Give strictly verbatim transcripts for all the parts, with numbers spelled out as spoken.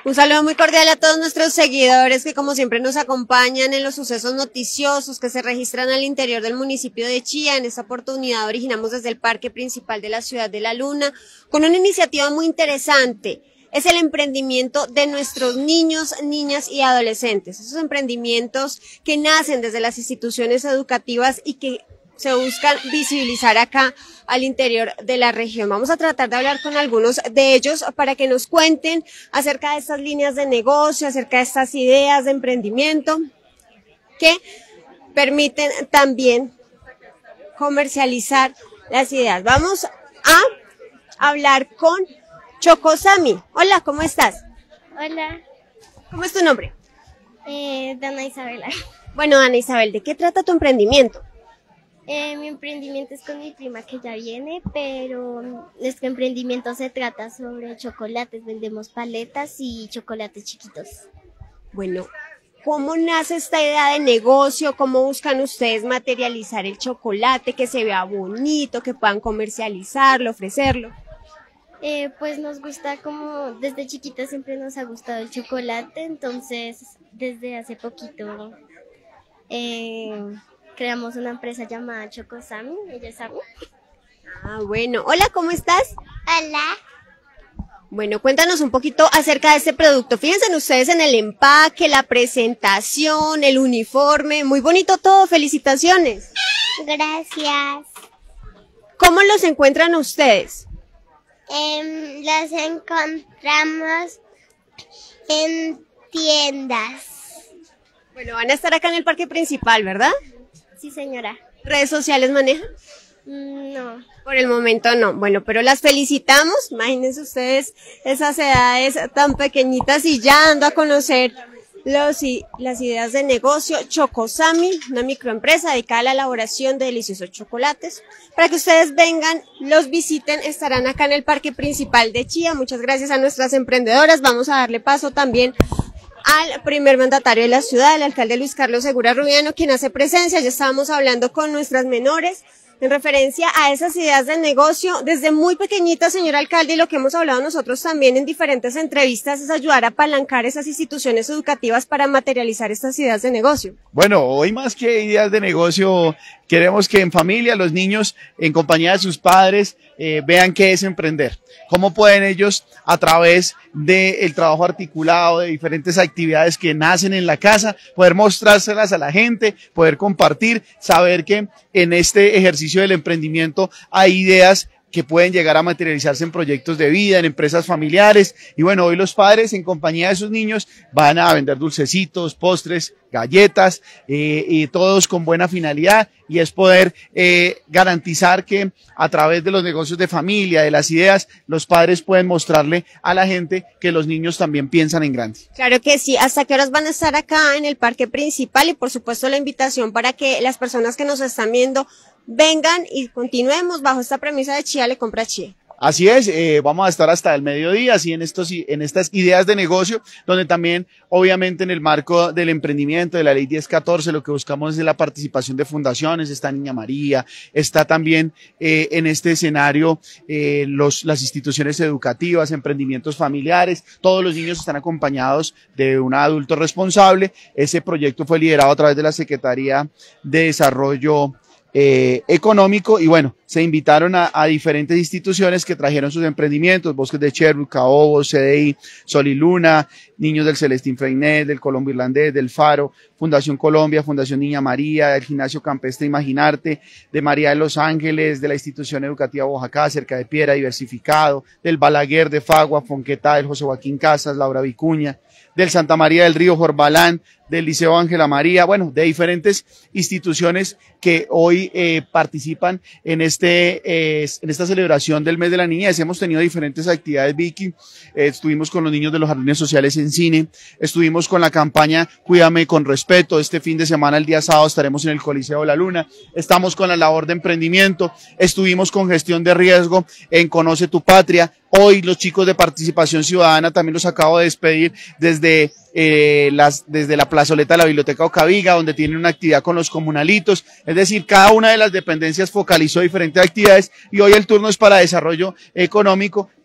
Un saludo muy cordial a todos nuestros seguidores que como siempre nos acompañan en los sucesos noticiosos que se registran al interior del municipio de Chía. En esta oportunidad originamos desde el parque principal de la ciudad de La Luna con una iniciativa muy interesante. Es el emprendimiento de nuestros niños, niñas y adolescentes. Esos emprendimientos que nacen desde las instituciones educativas y que se buscan visibilizar acá al interior de la región. Vamos a tratar de hablar con algunos de ellos para que nos cuenten acerca de estas líneas de negocio, acerca de estas ideas de emprendimiento que permiten también comercializar las ideas. Vamos a hablar con Chocosami. Hola, ¿cómo estás? Hola. ¿Cómo es tu nombre? Eh, Dana Isabela. Bueno, Ana Isabel, ¿de qué trata tu emprendimiento? Eh, mi emprendimiento es con mi prima que ya viene, pero nuestro emprendimiento se trata sobre chocolates. Vendemos paletas y chocolates chiquitos. Bueno, ¿cómo nace esta idea de negocio? ¿Cómo buscan ustedes materializar el chocolate, que se vea bonito, que puedan comercializarlo, ofrecerlo? Eh, pues nos gusta, como desde chiquita siempre nos ha gustado el chocolate, entonces desde hace poquito eh, creamos una empresa llamada Chocosami. Ella es Ami. Ah, bueno. Hola, ¿cómo estás? Hola. Bueno, cuéntanos un poquito acerca de este producto. Fíjense ustedes en el empaque, la presentación, el uniforme. Muy bonito todo. Felicitaciones. Gracias. ¿Cómo los encuentran ustedes? Eh, los encontramos en tiendas. Bueno, van a estar acá en el parque principal, ¿verdad? Sí, señora. ¿Redes sociales manejan? No. Por el momento no. Bueno, pero las felicitamos. Imagínense ustedes esas edades tan pequeñitas y ya ando a conocer los y las ideas de negocio. Chocosami, una microempresa dedicada a la elaboración de deliciosos chocolates. Para que ustedes vengan, los visiten, estarán acá en el parque principal de Chía. Muchas gracias a nuestras emprendedoras. Vamos a darle paso también al primer mandatario de la ciudad, el alcalde Luis Carlos Segura Rubiano, quien hace presencia. Ya estábamos hablando con nuestras menores en referencia a esas ideas de negocio desde muy pequeñitas, señor alcalde, y lo que hemos hablado nosotros también en diferentes entrevistas es ayudar a apalancar esas instituciones educativas para materializar estas ideas de negocio. Bueno, hoy más que ideas de negocio, queremos que en familia los niños, en compañía de sus padres, eh, vean qué es emprender. Cómo pueden ellos, a través del trabajo articulado, de diferentes actividades que nacen en la casa, poder mostrárselas a la gente, poder compartir, saber que en este ejercicio del emprendimiento hay ideas que pueden llegar a materializarse en proyectos de vida, en empresas familiares. Y bueno, hoy los padres en compañía de sus niños van a vender dulcecitos, postres, galletas, eh, y todos con buena finalidad, y es poder eh, garantizar que a través de los negocios de familia, de las ideas, los padres pueden mostrarle a la gente que los niños también piensan en grande. Claro que sí. ¿Hasta qué horas van a estar acá en el parque principal? Y por supuesto la invitación para que las personas que nos están viendo vengan y continuemos bajo esta premisa de Chía le compra Chía. Así es, eh, vamos a estar hasta el mediodía, así en estos, en estas ideas de negocio, donde también, obviamente, en el marco del emprendimiento de la ley diez catorce, lo que buscamos es la participación de fundaciones. Está Niña María, está también eh, en este escenario eh, los, las instituciones educativas, emprendimientos familiares. Todos los niños están acompañados de un adulto responsable. Ese proyecto fue liderado a través de la Secretaría de Desarrollo Eh, económico, y bueno, se invitaron a, a diferentes instituciones que trajeron sus emprendimientos: Bosques de Cherbourg, Caobo, C D I, Sol y Luna, Niños del Celestín Freinet, del Colombo Irlandés, del Faro, Fundación Colombia, Fundación Niña María, el Gimnasio Campestre Imaginarte, de María de los Ángeles, de la Institución Educativa Boyacá, Cerca de Piedra, Diversificado, del Balaguer, de Fagua, Fonquetá, del José Joaquín Casas, Laura Vicuña, del Santa María del Río, Jorbalán, del Liceo Ángela María, bueno, de diferentes instituciones que hoy eh, participan en este eh, en esta celebración del mes de la niñez. Hemos tenido diferentes actividades, Vicky. Eh, estuvimos con los niños de los jardines sociales en cine, estuvimos con la campaña Cuídame con Respeto. Este fin de semana, el día sábado, estaremos en el Coliseo de la Luna. Estamos con la labor de emprendimiento, estuvimos con gestión de riesgo en Conoce tu Patria. Hoy los chicos de Participación Ciudadana también los acabo de despedir desde eh, las desde la plazoleta de la Biblioteca Ocaviga, donde tienen una actividad con los comunalitos. Es decir, cada una de las dependencias focalizó diferentes actividades, y hoy el turno es para desarrollo económico,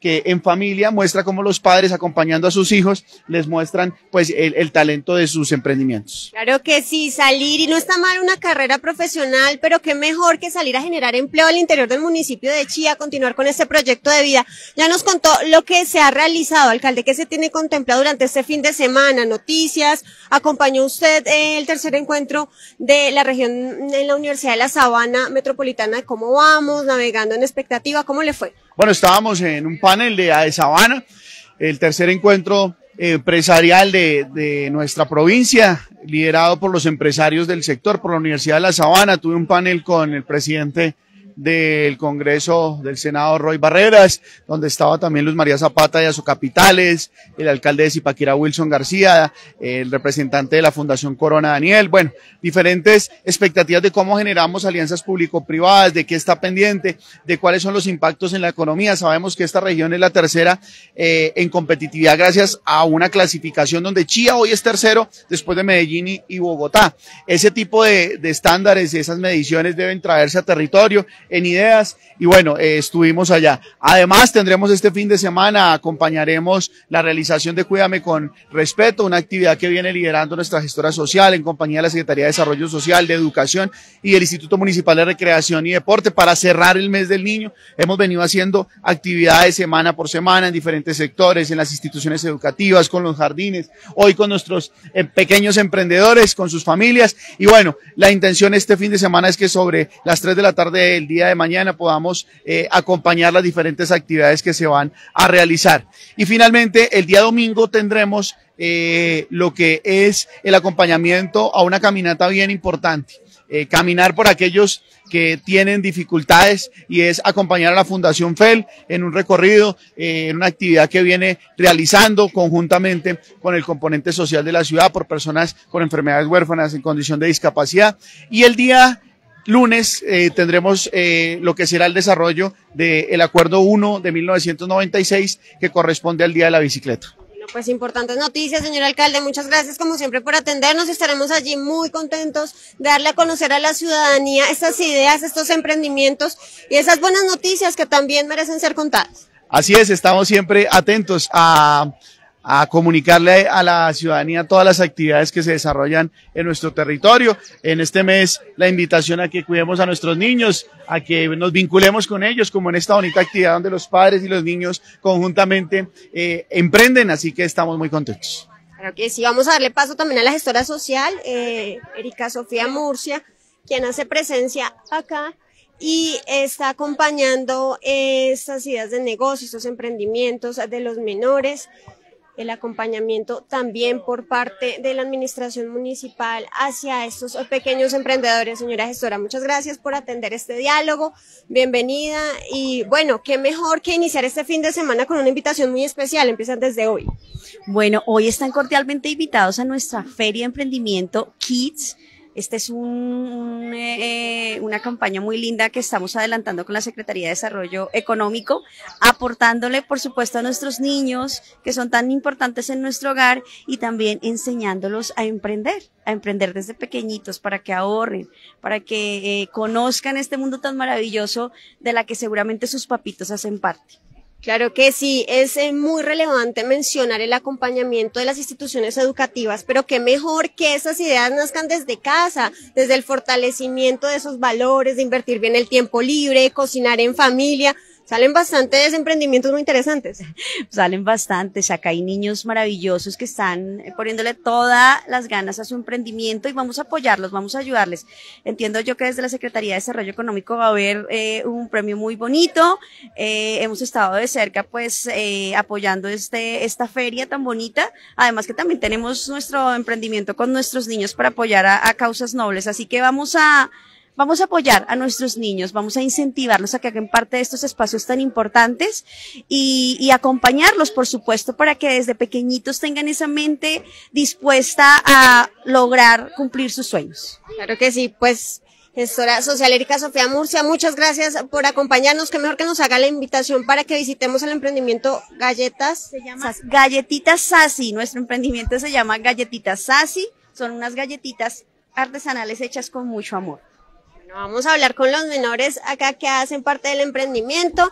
que en familia muestra cómo los padres acompañando a sus hijos les muestran pues el, el talento de sus emprendimientos. Claro que sí, salir y no está mal una carrera profesional, pero qué mejor que salir a generar empleo al interior del municipio de Chía, continuar con este proyecto de vida. Ya nos contó lo que se ha realizado, alcalde, que se tiene contemplado durante este fin de semana, noticias, acompañó usted eh, el tercer encuentro de la región en la Universidad de la Sabana Metropolitana. ¿Cómo vamos? Navegando en expectativa, ¿cómo le fue? Bueno, estábamos en un panel de, de Sabana, el tercer encuentro empresarial de, de nuestra provincia, liderado por los empresarios del sector, por la Universidad de la Sabana. Tuve un panel con el presidente del Congreso del Senado, Roy Barreras, donde estaba también Luz María Zapata de Azocapitales, el alcalde de Zipaquirá, Wilson García, el representante de la Fundación Corona, Daniel. Bueno, diferentes expectativas de cómo generamos alianzas público-privadas, de qué está pendiente, de cuáles son los impactos en la economía. Sabemos que esta región es la tercera eh, en competitividad gracias a una clasificación donde Chía hoy es tercero después de Medellín y, y Bogotá. Ese tipo de, de estándares, esas mediciones deben traerse a territorio en ideas y bueno, eh, estuvimos allá. Además tendremos este fin de semana, acompañaremos la realización de Cuídame con Respeto, una actividad que viene liderando nuestra gestora social en compañía de la Secretaría de Desarrollo Social, de Educación y del Instituto Municipal de Recreación y Deporte para cerrar el mes del niño. Hemos venido haciendo actividades semana por semana en diferentes sectores, en las instituciones educativas, con los jardines, hoy con nuestros eh, pequeños emprendedores, con sus familias y bueno, la intención este fin de semana es que sobre las tres de la tarde del día de mañana podamos eh, acompañar las diferentes actividades que se van a realizar. Y finalmente el día domingo tendremos eh, lo que es el acompañamiento a una caminata bien importante, eh, caminar por aquellos que tienen dificultades y es acompañar a la Fundación F E L en un recorrido, eh, en una actividad que viene realizando conjuntamente con el componente social de la ciudad por personas con enfermedades huérfanas en condición de discapacidad. Y el día lunes eh, tendremos eh, lo que será el desarrollo del Acuerdo uno de mil novecientos noventa y seis que corresponde al Día de la Bicicleta. Bueno, pues importantes noticias, señor alcalde, muchas gracias como siempre por atendernos, estaremos allí muy contentos de darle a conocer a la ciudadanía estas ideas, estos emprendimientos y esas buenas noticias que también merecen ser contadas. Así es, estamos siempre atentos a a comunicarle a la ciudadanía todas las actividades que se desarrollan en nuestro territorio. En este mes la invitación a que cuidemos a nuestros niños, a que nos vinculemos con ellos, como en esta bonita actividad donde los padres y los niños conjuntamente eh, emprenden, así que estamos muy contentos. Claro que sí, vamos a darle paso también a la gestora social, eh, Erika Sofía Murcia, quien hace presencia acá y está acompañando eh, estas ideas de negocio, estos emprendimientos de los menores. El acompañamiento también por parte de la administración municipal hacia estos pequeños emprendedores. Señora gestora, muchas gracias por atender este diálogo, bienvenida y bueno, qué mejor que iniciar este fin de semana con una invitación muy especial, empiezan desde hoy. Bueno, hoy están cordialmente invitados a nuestra Feria de Emprendimiento Kids. Esta es un, un, eh, una campaña muy linda que estamos adelantando con la Secretaría de Desarrollo Económico, aportándole, por supuesto, a nuestros niños que son tan importantes en nuestro hogar y también enseñándolos a emprender, a emprender desde pequeñitos para que ahorren, para que eh, conozcan este mundo tan maravilloso de la que seguramente sus papitos hacen parte. Claro que sí, es muy relevante mencionar el acompañamiento de las instituciones educativas, pero qué mejor que esas ideas nazcan desde casa, desde el fortalecimiento de esos valores, de invertir bien el tiempo libre, cocinar en familia. Salen bastantes emprendimientos muy interesantes. Salen bastantes, acá hay niños maravillosos que están poniéndole todas las ganas a su emprendimiento y vamos a apoyarlos, vamos a ayudarles. Entiendo yo que desde la Secretaría de Desarrollo Económico va a haber eh, un premio muy bonito, eh, hemos estado de cerca pues eh, apoyando este esta feria tan bonita, además que también tenemos nuestro emprendimiento con nuestros niños para apoyar a, a causas nobles, así que vamos a Vamos a apoyar a nuestros niños, vamos a incentivarlos a que hagan parte de estos espacios tan importantes y, y acompañarlos, por supuesto, para que desde pequeñitos tengan esa mente dispuesta a lograr cumplir sus sueños. Claro que sí, pues, gestora social Erika Sofía Murcia, muchas gracias por acompañarnos, que mejor que nos haga la invitación para que visitemos el emprendimiento Galletas. Se llama Galletitas Sassy, nuestro emprendimiento se llama Galletitas Sassy, son unas galletitas artesanales hechas con mucho amor. Vamos a hablar con los menores acá que hacen parte del emprendimiento.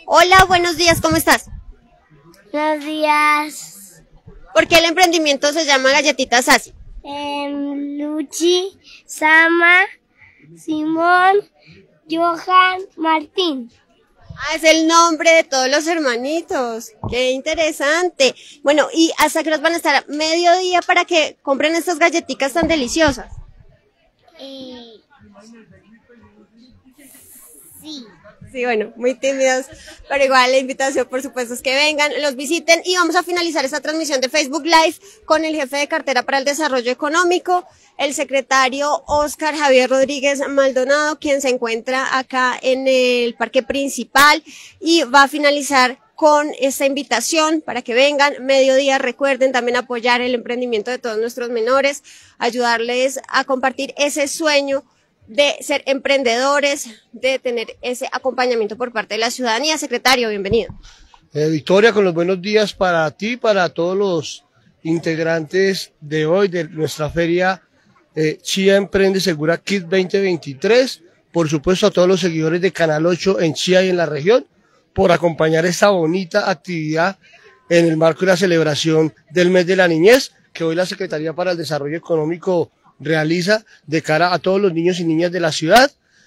Hola, buenos días, ¿cómo estás? Buenos días. ¿Por qué el emprendimiento se llama Galletitas Sassy? Eh, Luchi, Sama, Simón, Johan, Martín. Ah, es el nombre de todos los hermanitos. Qué interesante. Bueno, ¿y hasta qué horas van a estar? Mediodía para que compren estas galletitas tan deliciosas. Eh, sí. Sí, bueno, muy tímidos, pero igual la invitación por supuesto es que vengan, los visiten y vamos a finalizar esta transmisión de Facebook Live con el jefe de cartera para el desarrollo económico, el secretario Oscar Javier Rodríguez Maldonado, quien se encuentra acá en el parque principal y va a finalizar con esta invitación para que vengan, mediodía, recuerden también apoyar el emprendimiento de todos nuestros menores, ayudarles a compartir ese sueño de ser emprendedores, de tener ese acompañamiento por parte de la ciudadanía. Secretario, bienvenido. Eh, Victoria, con los buenos días para ti, para todos los integrantes de hoy de nuestra feria eh, Chía Emprende Segura Kids veinte veintitrés, por supuesto a todos los seguidores de Canal ocho en Chía y en la región, por acompañar esta bonita actividad en el marco de la celebración del mes de la niñez, que hoy la Secretaría para el Desarrollo Económico realiza de cara a todos los niños y niñas de la ciudad,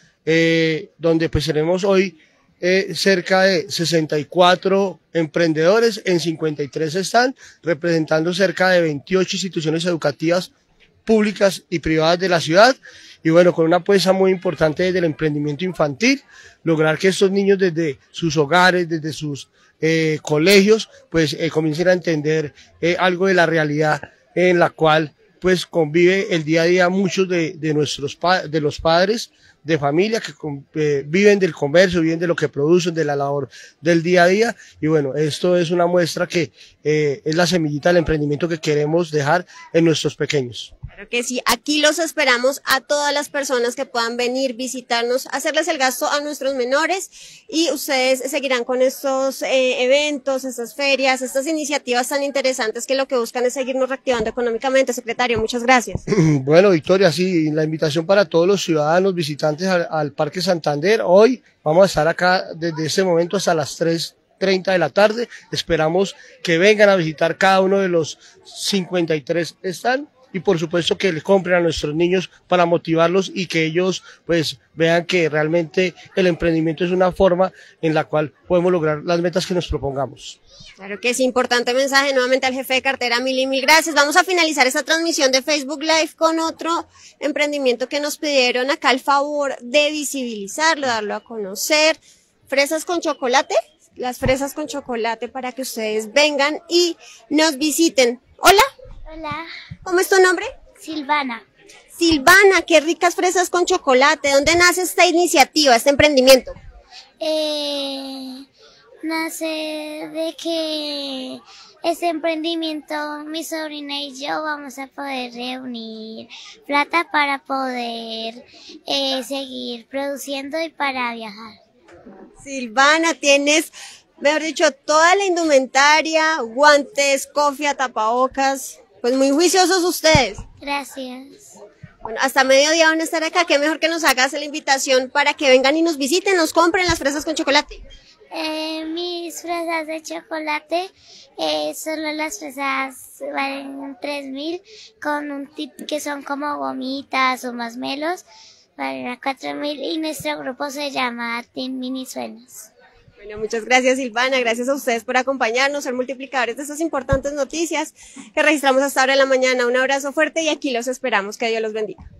eh, donde pues tenemos hoy eh, cerca de sesenta y cuatro emprendedores, en cincuenta y tres están representando cerca de veintiocho instituciones educativas públicas y privadas de la ciudad, y bueno, con una apuesta muy importante desde el emprendimiento infantil, lograr que estos niños desde sus hogares, desde sus eh, colegios, pues eh, comiencen a entender eh, algo de la realidad en la cual pues convive el día a día muchos de, de nuestros pa de los padres de familia que eh, viven del comercio, viven de lo que producen, de la labor del día a día, y bueno, esto es una muestra que eh, es la semillita del emprendimiento que queremos dejar en nuestros pequeños. Claro que sí, aquí los esperamos a todas las personas que puedan venir, visitarnos, hacerles el gasto a nuestros menores y ustedes seguirán con estos eh, eventos, estas ferias, estas iniciativas tan interesantes que lo que buscan es seguirnos reactivando económicamente. Secretario, muchas gracias. Bueno, Victoria, sí, la invitación para todos los ciudadanos visitantes al, al Parque Santander. Hoy vamos a estar acá desde ese momento hasta las tres treinta de la tarde. Esperamos que vengan a visitar cada uno de los cincuenta y tres stands. Y por supuesto que le compren a nuestros niños para motivarlos y que ellos pues vean que realmente el emprendimiento es una forma en la cual podemos lograr las metas que nos propongamos. Claro que es importante mensaje nuevamente al jefe de cartera, mil y mil gracias. Vamos a finalizar esta transmisión de Facebook Live con otro emprendimiento que nos pidieron acá el favor de visibilizarlo, darlo a conocer. Fresas con chocolate, las fresas con chocolate para que ustedes vengan y nos visiten. Hola. Hola. ¿Cómo es tu nombre? Silvana. Silvana, qué ricas fresas con chocolate. ¿Dónde nace esta iniciativa, este emprendimiento? Eh, nace de que este emprendimiento, mi sobrina y yo vamos a poder reunir plata para poder eh, seguir produciendo y para viajar. Silvana, tienes, mejor dicho, toda la indumentaria, guantes, cofia, tapabocas. Pues muy juiciosos ustedes. Gracias. Bueno, hasta mediodía van a estar acá. Qué mejor que nos hagas la invitación para que vengan y nos visiten, nos compren las fresas con chocolate. Eh, mis fresas de chocolate, eh, solo las fresas valen tres mil, con un tip que son como gomitas o masmelos, valen a cuatro mil, y nuestro grupo se llama Team Mini Sueños. Bueno, muchas gracias Silvana, gracias a ustedes por acompañarnos, ser multiplicadores de estas importantes noticias que registramos hasta ahora en la mañana. Un abrazo fuerte y aquí los esperamos, que Dios los bendiga.